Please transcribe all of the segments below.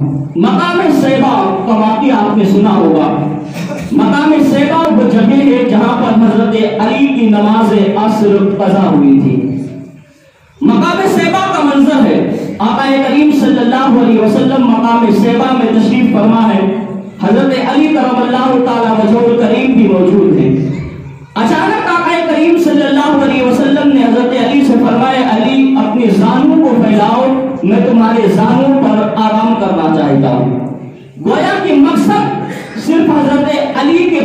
مقام صیبہ کا واقعہ آپ نے سنا ہوگا۔ مقام صیبہ وہ جگہ ہے جہاں پر حضرت علی کی نماز عصر قضا ہوئی تھی۔ مقام صیبہ کا منظر ہے، آقا کریم صلی اللہ علیہ وسلم مقام صیبہ میں تشریف فرما ہے، حضرت علی کرم اللہ تعالی وجہہ الکریم بھی موجود ہیں۔ اچانک آقا کریم صلی اللہ علیہ وسلم نے حضرت علی سے فرمایا، علی اپنے زانوں کو پھیلاؤ، میں تمہارے زانوں پر آرام کرنا چاہتا ہوں۔ گویا کہ مقصد صرف حضرت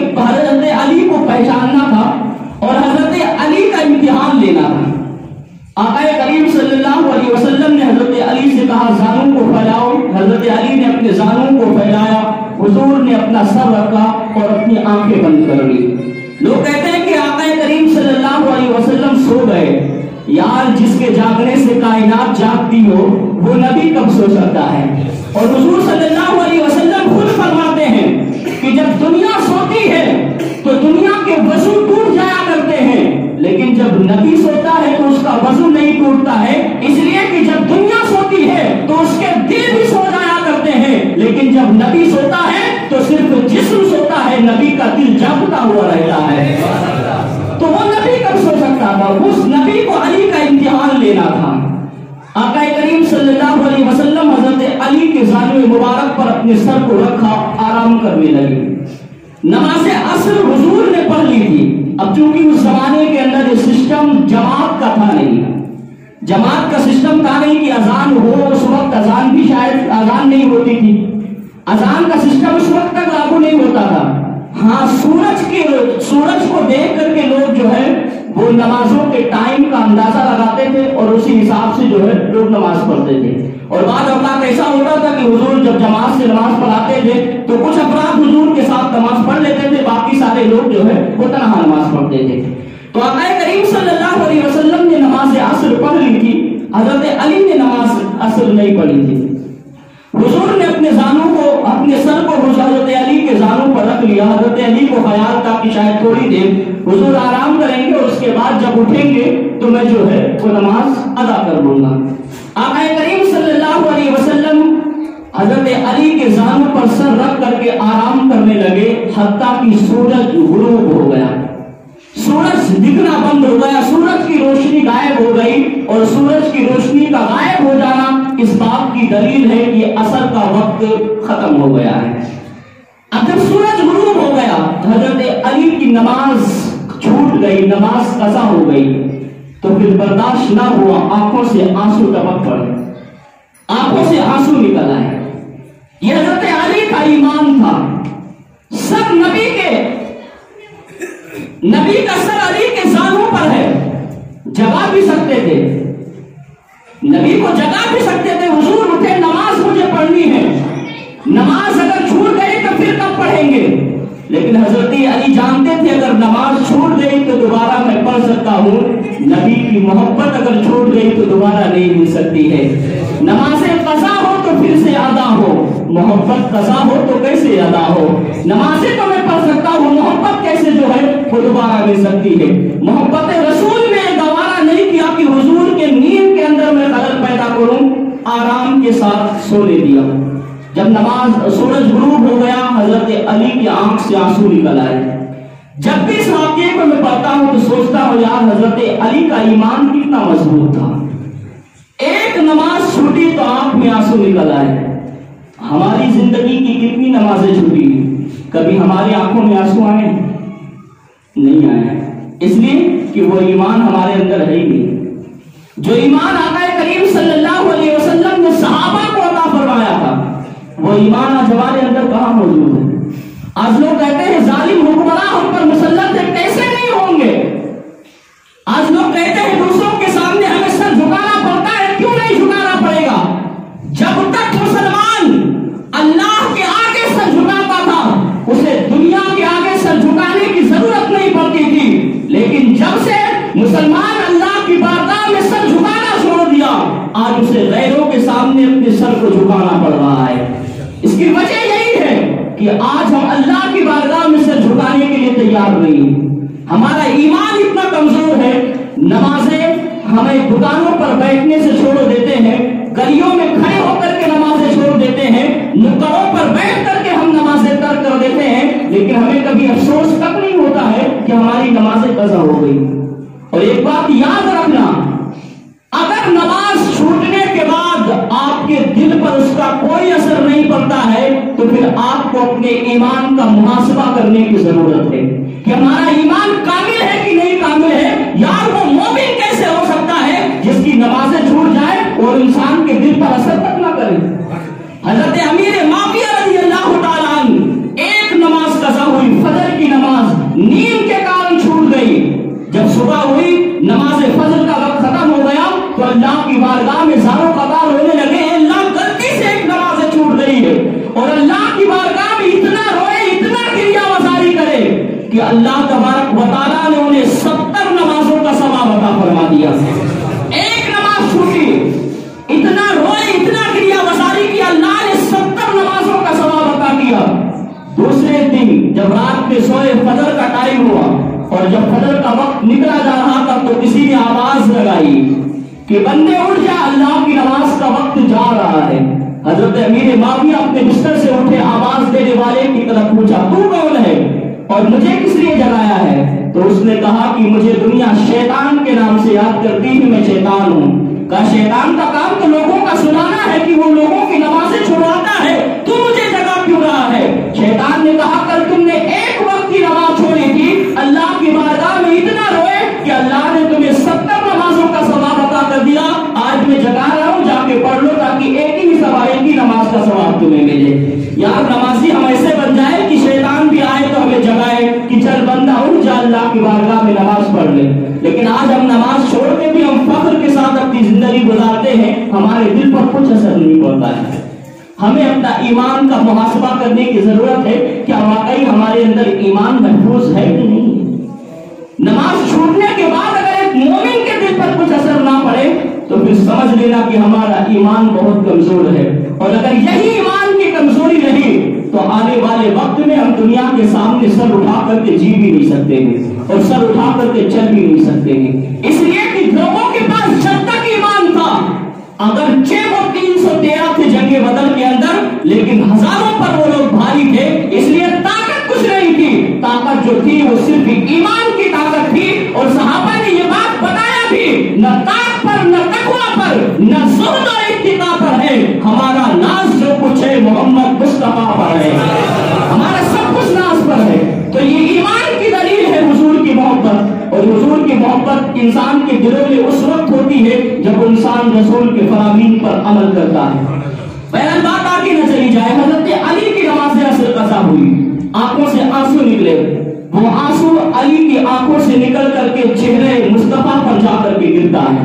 علی کو پہچاننا تھا اور حضرت علی کا امتحان لینا تھا۔ آقا کریم صلی اللہ علیہ وسلم نے حضرت علی سے کہا زانوں کو پھیلاؤ، حضرت علی نے اپنے زانوں کو پھیلایا، حضور نے اپنا سر رکھا اور اپنی آنکھیں بند کر لی۔ لوگ کہتے ہیں کہ آقا کریم صلی اللہ علیہ وسلم سو گئے۔ یار جس کے جاگنے سے کائنات جاگتی ہو وہ نبی کب سو سکتا ہے؟ اور حضور صلی اللہ علیہ وسلم خود فرماتے ہیں کہ جب دنیا سوتی ہے تو دنیا کے وضو ٹوٹ جایا کرتے ہیں، لیکن جب نبی سوتا ہے تو اس کا وضو نہیں ٹوٹتا ہے، اس لیے کہ جب دنیا سوتی ہے تو اس کے دل بھی سو جایا کرتے ہیں، لیکن جب نبی سوتا ہے تو صرف جسم سوتا ہے، نبی کا دل جاگتا ہوا رہتا ہے۔ تو وہ نبی کب سو سکتا تھا؟ اس نبی کو علی کا امتحان لینا تھا۔ آقا کریم صلی اللہ علیہ وسلم حضرت علی کے زانو مبارک پر اپنے سر کو رکھا، آرام کرنے لگے۔ نماز عصر حضور نے پڑھ لی تھی۔ اب چونکہ اس زمانے کے اندر یہ سسٹم جماعت کا تھا نہیں، جماعت کا سسٹم تھا نہیں کہ اذان ہو، اس وقت اذان بھی شاید اذان نہیں ہوتی تھی، اذان کا سسٹم اس وقت تک لاگو نہیں ہوتا تھا۔ ہاں سورج کو دیکھ کر کے لوگ جو ہے وہ نمازوں کے ٹائم کا اندازہ لگاتے تھے اور اسی حساب سے جو ہے لوگ نماز پڑھتے تھے۔ اور بعض اوقات ایسا ہوتا تھا کہ حضور جب جماعت سے نماز پڑھاتے تھے تو کچھ افراد حضور کے ساتھ نماز پڑھ لیتے تھے، باقی سارے لوگ جو ہے وہ تنہا نماز پڑھتے تھے۔ تو آقا کریم صلی اللہ علیہ وسلم نے نماز عصر پڑھ لی تھی، حضرت علی نے نماز عصر نہیں پڑھی تھی۔ حضور نے اپنے زانوں کو، اپنے سر کو حضرت علی کے زانوں پر رکھ لیا۔ حضرت علی کو خیال تھا کہ شاید تھوڑی دیر حضور آرام کریں گے اور اس کے بعد جب اٹھیں گے تو میں جو ہے وہ نماز ادا کر لوں گا۔ آقا کریم صلی اللہ علیہ وسلم حضرت علی کے زانوں پر سر رکھ کر کے آرام کرنے لگے، حتیٰ کہ سورج غروب ہو گیا، سورج دکھنا بند ہو گیا، سورج کی روشنی غائب ہو گئی، اور سورج کی روشنی کا غائب ہو جانا اس بات کی دلیل ہے کہ عصر کا وقت ختم ہو گیا ہے۔ اب جب سورج غروب ہو گیا حضرت علی کی نماز چھوٹ گئی، نماز قضا ہو گئی، تو پھر برداشت نہ ہوا، آنکھوں سے آنسو ٹپک پڑے، آنکھوں سے آنسو نکل آئے۔ یہ حضرت علی کا ایمان تھا۔ سب نبی کا سر علی کے زانوں پر ہے، جگا بھی سکتے تھے، نبی کو جگا بھی سکتے تھے، حضور اٹھے نماز مجھے پڑھنی ہے، نماز اگر چھوٹ گئی تو پھر کب پڑھیں گے؟ لیکن حضرت علی جانتے تھے اگر نماز چھوٹ گئی تو دوبارہ میں پڑھ سکتا ہوں، نبی کی محبت اگر چھوٹ گئی تو دوبارہ نہیں مل سکتی ہے۔ نماز قضا ہو تو پھر سے ادا ہو، محبت قضا ہو تو کیسے ادا ہو؟ نمازیں تو میں پڑھ سکتا ہوں، محبت کیسے جو ہے وہ دوبارہ مل سکتی ہے؟ محبت رسول نے گوارا نہیں کیا کہ حضور کے نیند کے اندر میں خلل پیدا کروں، آرام کے ساتھ سونے دیا۔ جب سورج غروب ہو گیا حضرت علی کی آنکھ سے آنسو نکل آئے۔ جب بھی اس واقعے کو میں پڑھتا ہوں تو سوچتا ہوں یار حضرت علی کا ایمان کتنا مضبوط تھا، ایک نماز چھوٹی تو آنکھ میں آنسو نکل آئے۔ ہماری زندگی کی کتنی نمازیں چھوٹی، کبھی ہماری آنکھوں میں آنسو آئے؟ نہیں آئے، اس لیے کہ وہ ایمان ہمارے اندر ہے ہی نہیں۔ جو ایمان آقا کریم صلی اللہ علیہ وسلم نے صحابہ کو عطا فرمایا تھا وہ ایمان آج ہمارے اندر کہاں موجود ہے؟ آج لوگ کہتے ہیں ظالم حکمراں ہم پر مسلط ہے، کیسے نہیں ہوں گے؟ آج لوگ کہتے ہیں دوسروں کے سامنے ہمیں سر جھکانا پڑتا ہے، کیوں نہیں جھکانا پڑے گا؟ جب تک مسلمان اللہ کے آگے سر جھکاتا تھا اسے دنیا کے آگے سر جھکانے کی ضرورت نہیں پڑتی تھی، لیکن جب سے مسلمان اللہ کی بارگاہ میں سر جھکانا چھوڑ دیا آج اسے غیروں کے سامنے اپنے سر کو جھکانا پڑ رہا ہے۔ اس کی وجہ یہی ہے کہ آج ہم اللہ کی بارگاہ میں سر جھکانے کے لیے تیار نہیں، ہمارا ایمان اتنا کمزور ہے۔ نمازیں ہمیں دکانوں پر بیٹھنے سے چھوڑ دیتے ہیں، گلیوں میں کھڑے ہو کر کے نمازیں چھوڑ دیتے ہیں، हमारी नमाज़ें कज़ा हो गई। और एक बात याद रखना, अगर नमाज छूटने के बाद आपके दिल पर उसका कोई असर नहीं पड़ता है तो फिर आपको अपने ईमान का मुहासबा करने की जरूरत है कि हमारा ईमान कामिल है कि नहीं कामिल है। यार वो मोमिन कैसे हो सकता है जिसकी नमाजें छूट जाए और इंसान के दिल पर असर तक ना करे। हजरत अमीर माविया रज़ियल्लाहु ताला अन्हु एक नमाज कज़ा हुई, फजर की नमाज, नींद के कारण छूट गई। जब सुबह हुई, नमाज फजर का वक्त खत्म हो गया तो अल्लाह की बारगाह में ज़ारो कतार होने लगे, अल्लाह गलती से एक नमाज छूट गई है। और अल्लाह की बारगाह में इतना रोए, इतना गिरिया वसारी करे कि अल्लाह तबारक व तआला ने उन्हें 70 नमाजों का सवाब अता फरमा दिया। एक नमाज छूटी, इतना रोए, इतना गिरिया वसारी कि अल्लाह ने 70 नमाजों का सवाब अता किया। दूसरे दिन जब रात में सोए, फजर का टाइम हुआ और जब फजर का वक्त निकला जा रहा था तो किसी ने आवाज लगाई कि बंदे उठ जा, अल्लाह की नमाज का वक्त जा रहा है। हजरत अमीर माविया अपने बिस्तर से उठे, आवाज देने वाले की तरफ पूछा, तू कौन है और मुझे किस लिए जगाया है? तो उसने कहा कि मुझे दुनिया शैतान के नाम से याद करती है, मैं शैतान हूँ। कहा शैतान का काम तो लोगों का सुनाना है कि वो लोगों की नमाजें छुड़वाता है, तू मुझे जगा क्यों रहा है? शैतान ने कहा कल तुमने एक वक्त की नमाज छोड़ी थी, अल्लाह की बारगाह में इतना रोए कि अल्लाह ने तुम्हें 70 नमाजों का सवाब अता कर दिया। आज मैं जगा रहा हूँ, जाके पढ़ लो ताकि एक ही सवाब, एक ही नमाज का सवाब तुम्हें मिले। यार नमाजी हम ऐसे बन जाए कि शैतान भी आए तो हमें जगाए कि चल बंदा उठ जा, अल्लाह की बारगाह में नमाज पढ़ ले। लेकिन आज हम नमाज छोड़ के भी हम फख्र के साथ अपनी जिंदगी गुजारते हैं, हमारे दिल पर कुछ असर नहीं पड़ता है। हमें अपना ईमान का मुहासबा करने की जरूरत है, क्या वाकई हमारे अंदर ईमान महफूज है कि नहीं है। नमाज छूटने के बाद अगर एक मोमिन के दिल पर कुछ असर ना पड़े तो फिर समझ लेना कि हमारा ईमान बहुत कमजोर है। और अगर यही ईमान की कमजोरी रही तो आने वाले वक्त में हम दुनिया के सामने सर उठा करके जी भी नहीं सकते हैं और सर उठा करके चल भी नहीं सकते हैं। इसलिए कि लोगों के पास जब तक ईमान था, अगर 313 थे जंगे बदर के अंदर, लेकिन हजारों पर वो लोग भारी थे, इसलिए ताकत कुछ नहीं थी। ताकत जो थी वो सिर्फ ईमान की ताकत थी। और सहाबा ने ये बात बताया भी, न ताक पर, न तकवा पर, न ज़ुहद और इत्तिका पर है, हमारा नाज जो कुछ है मोहम्मद मुस्तफा पर है, हमारा सब कुछ नाज पर है। तो ये ईमान की दलील है हुजूर की मोहब्बत। और हुजूर की मोहब्बत इंसान के दिलों में उस वक्त होती है जब इंसान रसूल के फरामीन पर अमल करता है। पहली बात आगे न चली जाए, हजरत अली की नमाज़ असर कज़ा हुई, आंखों से आंसू निकले, वो आंसू अली की आंखों से निकल करके चेहरे मुस्तफा पर जाकर के गिरता है।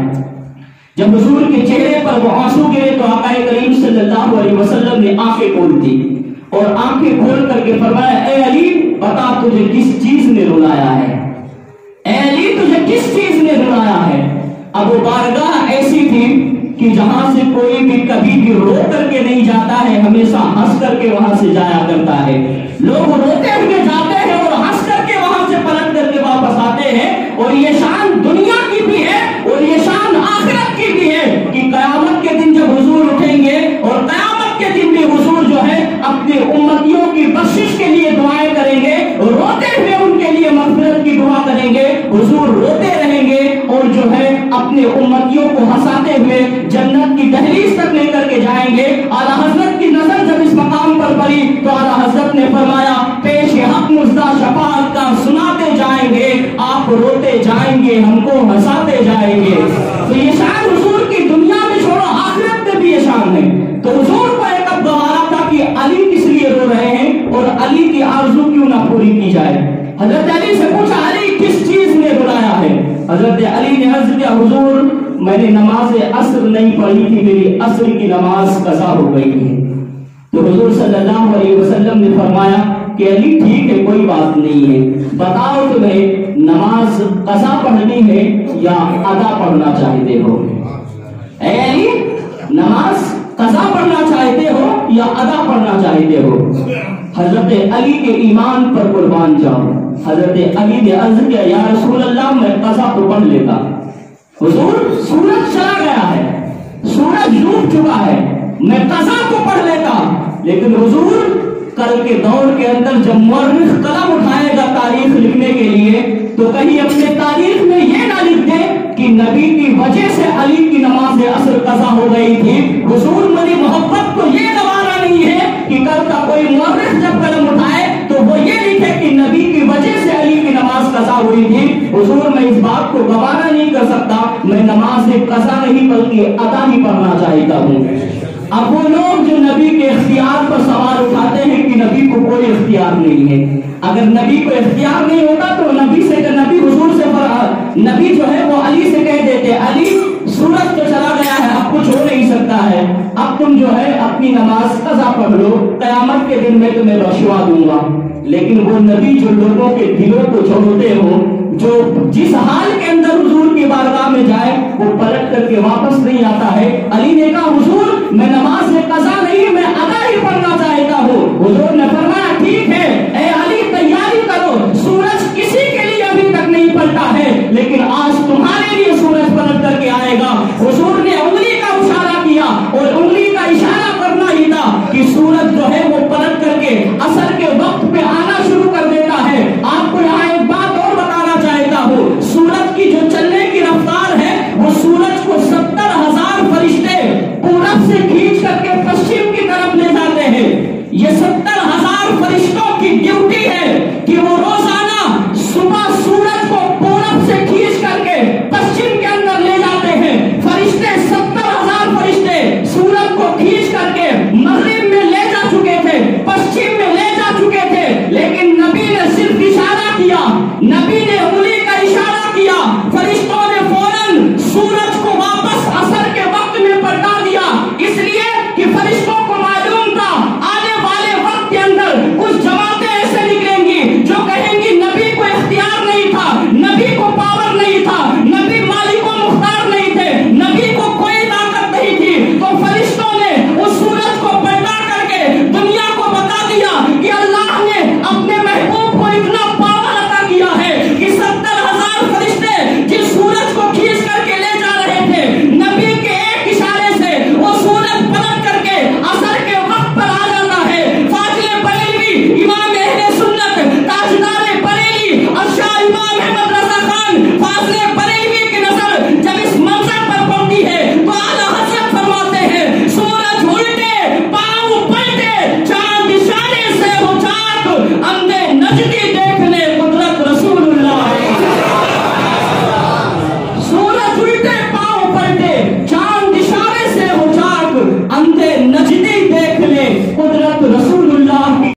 जब हुजूर के चेहरे पर वो आंसू गिरे तो आका करीम सल्लल्लाहु अलैहि वसल्लम ने आंखें खोल दी और आंखें खोल करके फरमाया, ए अली बता तुझे किस चीज ने रुलाया है, ए अली तुझे किस चीज ने रुलाया है। अब वो बारगाह ऐसी थी कि जहां से कोई भी कभी भी रो करके नहीं जाता है, हमेशा हंस करके वहां से जाया करता है। लोग रोते हुए जाते हैं और हंस करके वहां से पलट करके वापस आते हैं। और ये शान दुनिया की भी है और ये शान आखिरत की भी है कि कयामत के दिन जब हुजूर उठेंगे और कयामत के दिन भी हुजूर जो है अपने उम्मतियों की बख्शिश के लिए दुआएं करेंगे, रोते हुए उनके लिए मग़फ़िरत की दुआ करेंगे। हुजूर रोते रहेंगे और जो है अपने उम्मतियों को हंसाते हुए जन्नत की दहलीज तक लेकर के जाएंगे। आला हज़रत की नजर जब इस मकाम पर पड़ी तो आला हज़रत ने फरमाया, पेश हक मुज़्दा शफाअत का सुनाते जाएंगे, आप रोते जाएंगे, हमको हंसाते जाएंगे। तो ये शान हुजूर की दुनिया में छोड़ो आखिरत में भी ये शान है। तो हुजूर को एक अब गवारा था कि अली किस लिए रो रहे हैं और अली की आरज़ू क्यों ना पूरी की जाए। हजरत अली से पूछा, अली किस चीज ने रुलाया है? हजरत अली ने अर्ज किया, हुजूर मैंने नमाज असर नहीं पढ़ी थी, मेरी असर की नमाज कज़ा हो गई है। तो हुजूर सल्लल्लाहु अलैहि वसल्लम ने फरमाया कि अली ठीक है, कोई बात नहीं है, बताओ तुम्हें नमाज कज़ा पढ़नी है या अदा पढ़ना चाहते हो? ऐ अली नमाज कज़ा पढ़ना चाहते हो या अदा पढ़ना चाहते हो? हजरत अली के ईमान पर कुर्बान जाओ। हजरत अली ने अर्ज किया, या रसूल अल्लाह मैं कज़ा तो पढ़ लेता। हुजूर सूरज चला गया है, सूरज डूब चुका है, मैं कज़ा को पढ़ लेता। लेकिन हुजूर कल के दौर के अंदर जब मुअर्रिख कलम उठाएगा तारीख लिखने के लिए तो तो कहीं अपने तारीख में ये ना लिख दे कि नबी की वजह से अली की नमाज असर कज़ा हो गई थी। हुजूर मेरी मोहब्बत को ये गवारा नहीं है कि कल का कोई मुअर्रिख जब कलम उठाए तो वो ये लिखे कि नबी की वजह से अली की नमाज कज़ा हुई थी। हुजूर मैं इस बात को गवारा नहीं कर सकता, मैं नमाज कज़ा नहीं बल्कि अदा ही पढ़ना चाहता हूँ। अब वो लोग जो नबी के इख्तियार पर सवाल उठाते हैं कि नबी को कोई इख्तियार नहीं है, अगर नबी को इख्तियार नहीं होता तो नबी हुजूर से नबी जो है वो अली से कह देते, अली सूरज तो चला गया है, अब कुछ हो नहीं सकता है, अब तुम जो है अपनी नमाज कज़ा पढ़ लो, क़यामत के दिन में तुम्हें बख्शवा दूंगा। लेकिन वो नबी जो लोगों के दिलों को छोड़ते हो, जो जिस हाल के अंदर हुजूर की बारगाह में जाए वो पलट करके वापस नहीं आता है। अली ने कहा हुजूर मैं नमाज कज़ा नहीं मैं अदा ही पढ़ना